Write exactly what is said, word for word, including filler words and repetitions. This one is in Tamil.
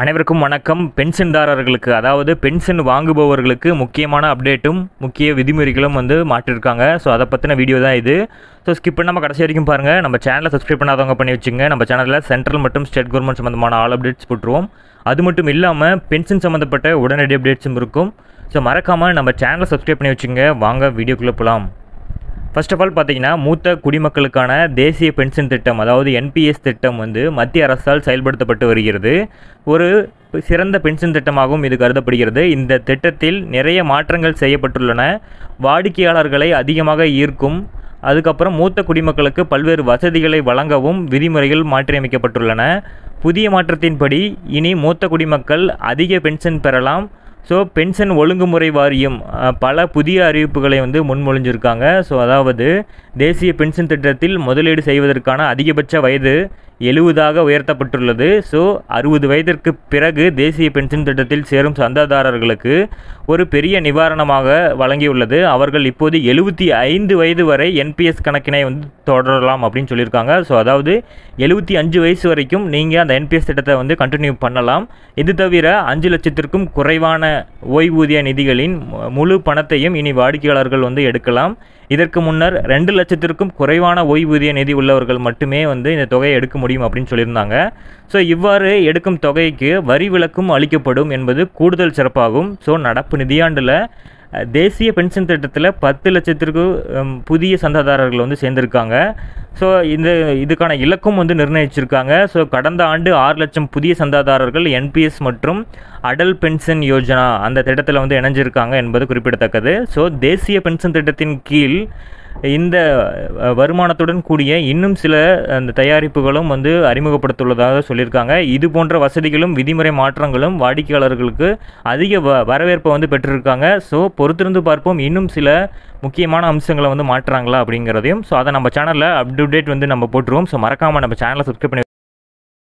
அனைவருக்கும் வணக்கம். பென்ஷன்தாரர்களுக்கு அதாவது பென்ஷன் வாங்குபவர்களுக்கு முக்கியமான அப்டேட்டும் முக்கிய விதிமுறைகளும் வந்து மாற்றிருக்காங்க. ஸோ அதை பற்றின வீடியோ தான் இது. ஸோ ஸ்கிப் பண்ணாமல் கடைசி வரைக்கும் பாருங்கள். நம்ம சேனலை சப்ஸ்கிரைப் பண்ணாதவங்க பண்ணி வச்சுங்க. நம்ம சேனலில் சென்ட்ரல் மற்றும் ஸ்டேட் கவர்மெண்ட் சம்மந்தமான ஆல் அப்டேட்ஸ் போட்டுருவோம். அது மட்டும் இல்லாமல் பென்ஷன் சம்மந்தப்பட்ட உடனடி அப்டேட்ஸும் இருக்கும். ஸோ மறக்காமல் நம்ம சேனலை சப்ஸ்கிரைப் பண்ணி வச்சுங்க. வாங்க வீடியோக்குள்ளே போகலாம். ஃபர்ஸ்ட் ஆஃப் ஆல் பார்த்தீங்கன்னா, மூத்த குடிமக்களுக்கான தேசிய பென்ஷன் திட்டம் அதாவது என்பிஎஸ் திட்டம் வந்து மத்திய அரசால் செயல்படுத்தப்பட்டு வருகிறது. ஒரு சிறந்த பென்ஷன் திட்டமாகவும் இது கருதப்படுகிறது. இந்த திட்டத்தில் நிறைய மாற்றங்கள் செய்யப்பட்டுள்ளன. வாடிக்கையாளர்களை அதிகமாக ஈர்க்கும், அதுக்கப்புறம் மூத்த குடிமக்களுக்கு பல்வேறு வசதிகளை வழங்கவும் விதிமுறைகள் மாற்றியமைக்கப்பட்டுள்ளன. புதிய மாற்றத்தின்படி இனி மூத்த குடிமக்கள் அதிக பென்ஷன் பெறலாம். ஸோ பென்ஷன் ஒழுங்குமுறை வாரியம் பல புதிய அறிவிப்புகளை வந்து முன்மொழிஞ்சிருக்காங்க. ஸோ அதாவது தேசிய பென்ஷன் திட்டத்தில் முதலீடு செய்வதற்கான அதிகபட்ச வயது எழுபதாக உயர்த்தப்பட்டுள்ளது. ஸோ அறுபது வயதிற்கு பிறகு தேசிய பென்ஷன் திட்டத்தில் சேரும் சந்தாதாரர்களுக்கு ஒரு பெரிய நிவாரணமாக வழங்கியுள்ளது. அவர்கள் இப்போது எழுபத்தி ஐந்து வயது வரை என்பிஎஸ் கணக்கினை வந்து தொடரலாம் அப்படின்னு சொல்லியிருக்காங்க. ஸோ அதாவது எழுபத்தி அஞ்சு வயசு வரைக்கும் நீங்கள் அந்த என்பிஎஸ் திட்டத்தை வந்து கண்டினியூ பண்ணலாம். இது தவிர அஞ்சு லட்சத்திற்கும் குறைவான ஓய்வூதிய நிதிகளின் முழு பணத்தையும் இனி வாடிக்கையாளர்கள் வந்து எடுக்கலாம். இதற்கு முன்னர் ரெண்டு லட்சத்திற்கும் குறைவான ஓய்வூதிய நிதி உள்ளவர்கள் மட்டுமே வந்து இந்த தொகையை எடுக்க முடியும் அப்படின்னு சொல்லியிருந்தாங்க. ஸோ இவ்வாறு எடுக்கும் தொகைக்கு வரி விலக்கும் அளிக்கப்படும் என்பது கூடுதல் சிறப்பாகும். ஸோ நடப்பு நிதியாண்டில் தேசிய பென்ஷன் திட்டத்தில் பத்து லட்சத்திற்கு புதிய சந்தாதாரர்கள் வந்து சேர்ந்திருக்காங்க. ஸோ இந்த இதுக்கான இலக்கும் வந்து நிர்ணயிச்சிருக்காங்க. ஸோ கடந்த ஆண்டு ஆறு லட்சம் புதிய சந்தாதாரர்கள் என்பிஎஸ் மற்றும் அடல் பென்ஷன் யோஜனா அந்த திட்டத்தில் வந்து இணைஞ்சிருக்காங்க என்பது குறிப்பிடத்தக்கது. ஸோ தேசிய பென்ஷன் திட்டத்தின் கீழ் இந்த வருமானத்துடன் கூடிய இன்னும் சில அந்த தயாரிப்புகளும் வந்து அறிமுகப்படுத்தியுள்ளதாக சொல்லியிருக்காங்க. இது போன்ற வசதிகளும் விதிமுறை மாற்றங்களும் வாடிக்கையாளர்களுக்கு அதிக வ வரவேற்பை வந்து பெற்றிருக்காங்க. ஸோ பொறுத்திருந்து பார்ப்போம் இன்னும் சில முக்கியமான அம்சங்களை வந்து மாற்றுறாங்களா அப்படிங்கிறதையும். ஸோ அதை நம்ம சேனலில் அப் டு டேட் வந்து நம்ம போட்டுருவோம். ஸோ மறக்காமல் நம்ம சேனலை சப்ஸ்கிரைப் பண்ணி